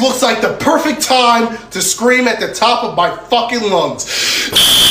looks like the perfect time to scream at the top of my fucking lungs.